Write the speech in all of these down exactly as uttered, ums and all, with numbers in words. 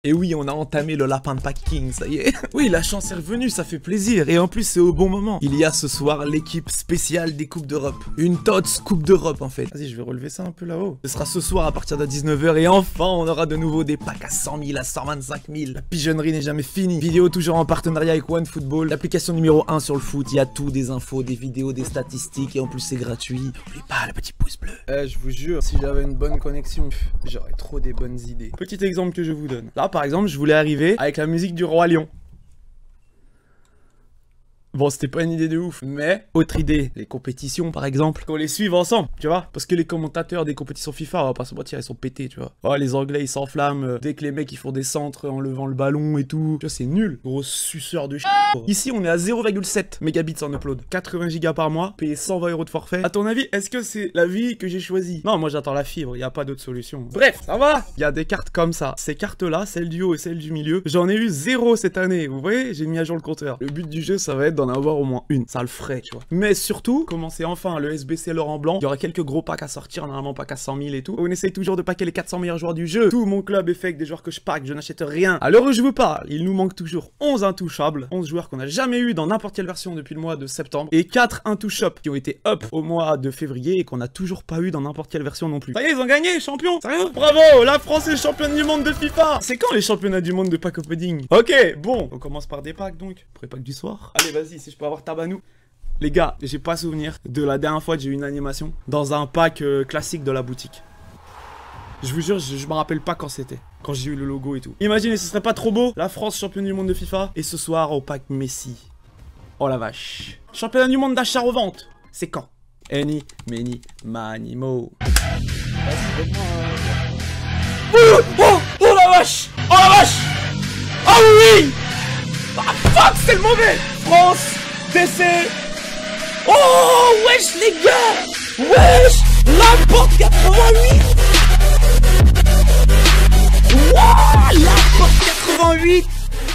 Et oui, on a entamé le lapin de packing, ça y est. Oui, la chance est revenue, ça fait plaisir. Et en plus, c'est au bon moment. Il y a ce soir l'équipe spéciale des Coupes d'Europe. Une T O T S Coupe d'Europe, en fait. Vas-y, je vais relever ça un peu là-haut. Ce sera ce soir à partir de dix-neuf heures. Et enfin, on aura de nouveau des packs à cent mille, à cent vingt-cinq mille. La pigeonnerie n'est jamais finie. Vidéo toujours en partenariat avec OneFootball. L'application numéro un sur le foot. Il y a tout, des infos, des vidéos, des statistiques. Et en plus, c'est gratuit. N'oublie pas le petit pouce bleu. Eh, je vous jure, si j'avais une bonne connexion, j'aurais trop des bonnes idées. Petit exemple que je vous donne. Là, par exemple, je voulais arriver avec la musique du Roi Lion. Bon, c'était pas une idée de ouf, mais autre idée, les compétitions par exemple, qu'on les suive ensemble, tu vois, parce que les commentateurs des compétitions FIFA, on va pas se mentir, ils sont pétés, tu vois. Oh, les Anglais ils s'enflamment euh, dès que les mecs ils font des centres en levant le ballon et tout, tu vois, c'est nul, gros suceur de ch. Ici on est à zéro virgule sept mégabits en upload, quatre-vingts gigas par mois, payer cent vingt euros de forfait. À ton avis, est-ce que c'est la vie que j'ai choisie? Non, moi j'attends la fibre, y a pas d'autre solution. Bref, ça va. Il y a des cartes comme ça, ces cartes là, celle du haut et celle du milieu, j'en ai eu zéro cette année, vous voyez, j'ai mis à jour le compteur. Le but du jeu ça va être d'en avoir au moins une, ça le ferait, tu vois. Mais surtout, commencez enfin le S B C Laurent Blanc. Il y aura quelques gros packs à sortir, normalement pack à cent mille et tout. On essaye toujours de packer les quatre cents meilleurs joueurs du jeu. Tout mon club est fait avec des joueurs que je pack, je n'achète rien. À l'heure où je vous parle, il nous manque toujours onze intouchables, onze joueurs qu'on n'a jamais eu dans n'importe quelle version depuis le mois de septembre, et quatre intouchables qui ont été up au mois de février et qu'on n'a toujours pas eu dans n'importe quelle version non plus. Ça y est, ils ont gagné, champion. Sérieux? Bravo, la France est championne du monde de FIFA. C'est quand les championnats du monde de pack opening? Ok, bon, on commence par des packs donc, pour les packs du soir. Allez, vas-y, si je peux avoir Tabanou. Les gars, j'ai pas souvenir de la dernière fois que j'ai eu une animation dans un pack euh, classique de la boutique. Je vous jure, je, je me rappelle pas quand c'était, quand j'ai eu le logo et tout. Imaginez, ce serait pas trop beau, la France championne du monde de FIFA, et ce soir au pack Messi. Oh la vache. Championnat du monde d'achat-revente, c'est quand? Any, many, many, mo. Vas-y, donne-moi un... Oh, oh, oh la vache. Oh la vache. Oh oui. Ah fuck, c'est le mauvais. France, D C... Oh, wesh les gars. Wesh, la porte quatre-vingt-huit. Wouah, la porte quatre-vingt-huit.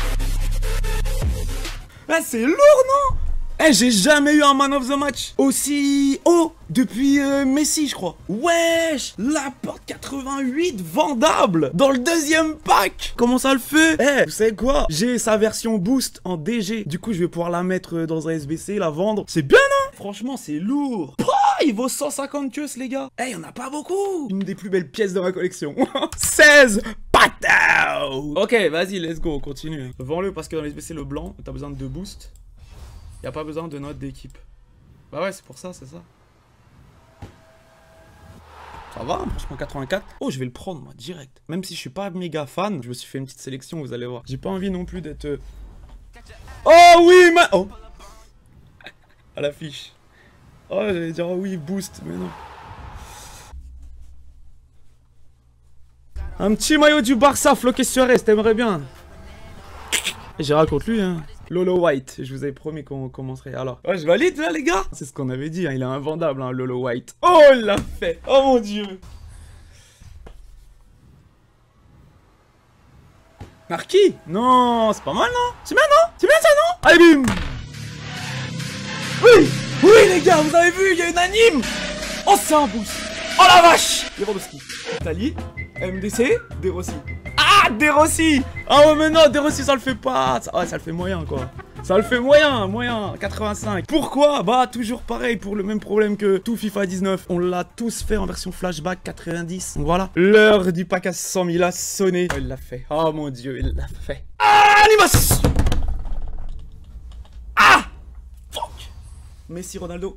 Ah, c'est lourd, non? Eh, hey, j'ai jamais eu un man of the match aussi haut depuis euh, Messi, je crois. Wesh, la porte quatre-vingt-huit vendable dans le deuxième pack. Comment ça le fait? Eh, hey, vous savez quoi? J'ai sa version boost en D G. Du coup, je vais pouvoir la mettre dans un S B C, la vendre. C'est bien, non? Franchement, c'est lourd. Oh, il vaut cent cinquante queues, les gars. Eh, hey, y'en a pas beaucoup. Une des plus belles pièces de ma collection. seize pataou. Ok, vas-y, let's go, on continue. Vends-le parce que dans les S B C, le blanc, t'as besoin de deux boosts. Y a pas besoin de notes d'équipe. Bah ouais, c'est pour ça, c'est ça. Ça va, franchement quatre-vingt-quatre. Oh, je vais le prendre, moi, direct. Même si je suis pas méga fan, je me suis fait une petite sélection, vous allez voir. J'ai pas envie non plus d'être... Oh oui, ma... Oh. À l'affiche. Oh, j'allais dire, oh oui, boost, mais non. Un petit maillot du Barça, floqué sur S, t'aimerais bien. J'ai raconté lui, hein. Lolo White, je vous avais promis qu'on commencerait. Alors, ouais, je valide là, les gars. C'est ce qu'on avait dit, hein. Il est invendable, hein, Lolo White. Oh, il l'a fait. Oh mon dieu. Marquis? Non, c'est pas mal, non? C'est bien, non? C'est bien ça, non? Allez, bim. Oui, oui, les gars, vous avez vu, il y a une anime. Oh, c'est un boost. Oh la vache. Lewandowski. Italie, M D C, De Rossi. Ah, De Rossi. Ah ouais, mais non, De Rossi, ça le fait pas. Ça, ouais, ça le fait moyen, quoi. Ça le fait moyen, moyen, quatre-vingt-cinq. Pourquoi? Bah, toujours pareil, pour le même problème que tout FIFA dix-neuf. On l'a tous fait en version flashback quatre-vingt-dix. Donc voilà, l'heure du pack à cent mille a sonné. Oh, il l'a fait. Oh mon dieu, il l'a fait. Ah, animation. Ah, fuck. Messi, Ronaldo.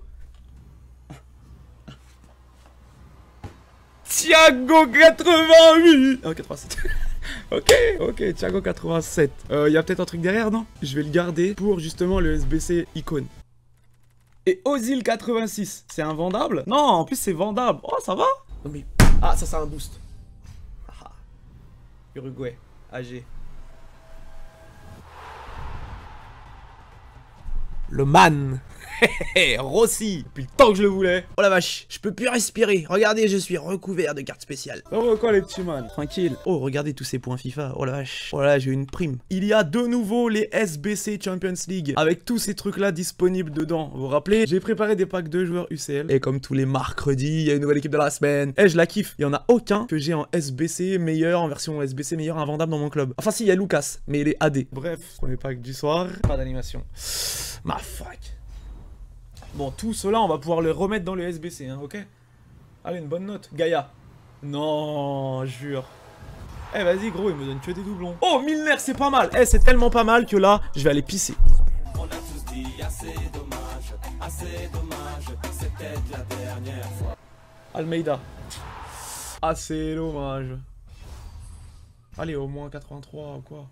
Thiago quatre-vingt-huit. Oh, quatre-vingt-sept. Ok, ok, Thiago quatre-vingt-sept. Euh, y a peut-être un truc derrière, non? Je vais le garder pour justement le S B C icône. Et Ozil quatre-vingt-six, c'est invendable? Non, en plus c'est vendable. Oh, ça va? Non mais... Ah, ça c'est un boost. Ah. Uruguay, A G. le man. Rossi, depuis le temps que je le voulais. Oh la vache, je peux plus respirer. Regardez, je suis recouvert de cartes spéciales. Oh quoi les petits man, tranquille. Oh regardez tous ces points FIFA. Oh la vache. Oh là j'ai eu une prime. Il y a de nouveau les S B C Champions League avec tous ces trucs là disponibles dedans. Vous vous rappelez, j'ai préparé des packs de joueurs U C L. Et comme tous les mercredis, il y a une nouvelle équipe de la semaine. Et je la kiffe. Il y en a aucun que j'ai en S B C meilleur, en version S B C meilleur invendable dans mon club. Enfin si, il y a Lucas, mais il est A D. Bref, premier pack du soir. Pas d'animation. Ma fuck. Bon, tout cela, on va pouvoir le remettre dans le S B C, hein, ok? Allez, une bonne note. Gaïa. Non, jure. Eh, vas-y, gros, il me donne que des doublons. Oh, Milner, c'est pas mal. Eh, c'est tellement pas mal que là, je vais aller pisser. On a tous dit, assez dommage, assez dommage, c'était la dernière fois. Almeida. Assez dommage. Allez, au moins quatre-vingt-trois ou quoi.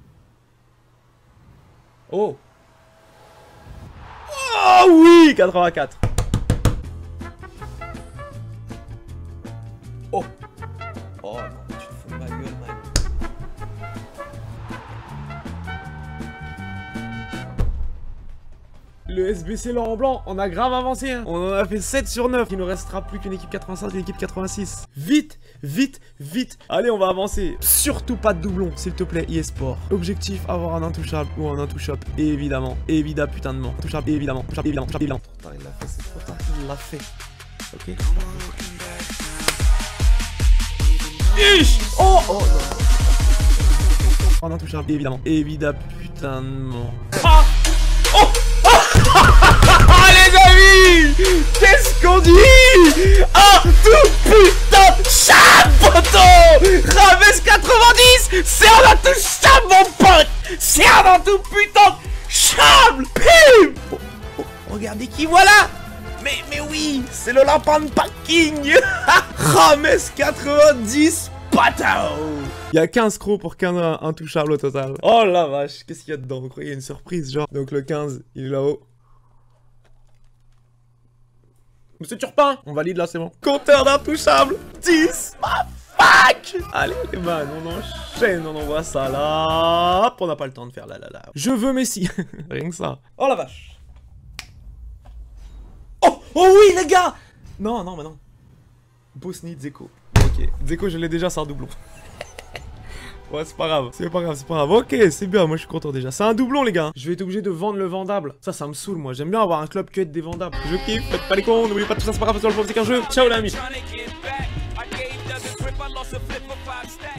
Oh. Oh oui, quatre-vingt-quatre. Oh. Oh non, tu te fous de ma gueule, man. Le S B C Laurent Blanc, on a grave avancé, hein. On en a fait sept sur neuf. Il ne restera plus qu'une équipe quatre-vingt-cinq et une équipe quatre-vingt-six. Vite, vite, vite. Allez, on va avancer. Surtout pas de doublons, s'il te plaît, eSport. Objectif, avoir un intouchable ou un intouchable. Évidemment, évidemment, putain de mort. Touchable, évidemment, touchable, évidemment, touchable, évidemment. Trop tard, il l'a fait, c'est trop tard, il l'a fait. Ok. Ich oh, oh non. Un intouchable, évidemment, évidemment, putain de mort. Ah oh les amis, qu'est-ce qu'on dit? Ah tout putain de chab, poteau. Rames quatre-vingt-dix, c'est un intouchable mon pote. C'est un tout putain de chable. Pim oh, oh, regardez qui voilà. Mais, mais oui, c'est le lapin de parking. Rames quatre-vingt-dix, patao. Il y a quinze crocs pour quinze intouchables au total. Oh la vache, qu'est-ce qu'il y a dedans? Vous croyez qu'il y a une surprise genre? Donc le quinze, il est là-haut. Monsieur Turpin, on valide là, c'est bon. Compteur d'intouchables, dix. Ma fuck. Allez les man, on enchaîne, on envoie ça là. Hop, on n'a pas le temps de faire là là là. Je veux Messi. Rien que ça. Oh la vache. Oh, oh oui les gars. Non, non, mais non. Bosnie, Dzeko. Ok, Dzeko je l'ai déjà, c'est un doublon. Ouais, c'est pas grave, c'est pas grave, c'est pas grave. Ok, c'est bien, moi je suis content déjà. C'est un doublon, les gars. Je vais être obligé de vendre le vendable. Ça, ça me saoule, moi. J'aime bien avoir un club que être des vendables. Je kiffe, faites pas les cons, n'oubliez pas tout ça, c'est pas grave, parce que le c'est qu'un jeu. Ciao, les amis.